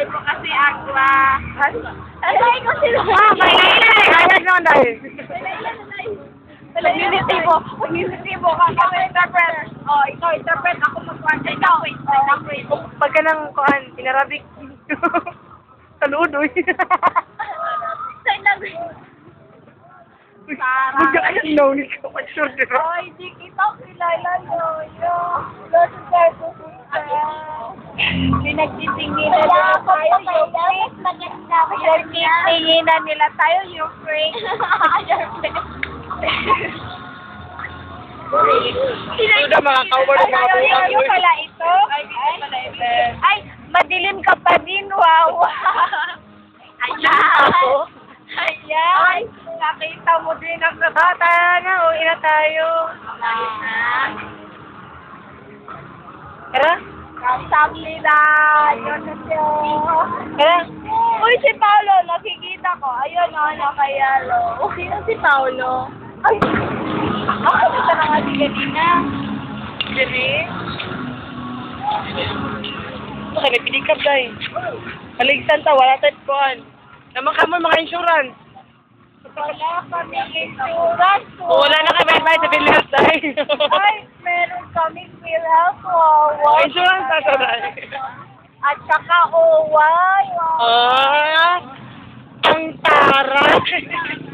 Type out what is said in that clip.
mo kasi agwa. Ay, ko sila. Kaya naman dahil. Pag-unitibo. Pag-unitibo ka. Ako interpret. Oh, ikaw interpret. Ako mag-answer. Ikaw wait. Pagka ng kuhan, pinarabik. Taludoy. Sa'yo na. No, hindi ko sure dito. Ay, di kita kilala Yoyo. Loso tayo pupunta. Pinagtitinginan nila tayo yung freak. Pinagtitinginan nila tayo yung freak. Sudah mga cowboy ng mga bukang. Yung pala ito. Ay, madilim ka pa din. Wow. Ayan. Ayan. Nakita mo din ang bata na. Uwi na tayo. Tara. Kasabli na. Yun na siya. Tara. Uy, si Paolo. Nakikita ko. Ayun, nakayalo. Sino si Paolo? Ay. Ako na na nga si kanina. Jadi. Ito kami pinikap dahil. Maligsan ta, wala tayo kuhan. Naman ka mo mga insurance. Wala kami insurance. Wala na kami advice sa Philippines dahil. Ay, meron kami PhilHealth. Wow. Insurance na ito dahil. At saka OY. Ah, ang tara.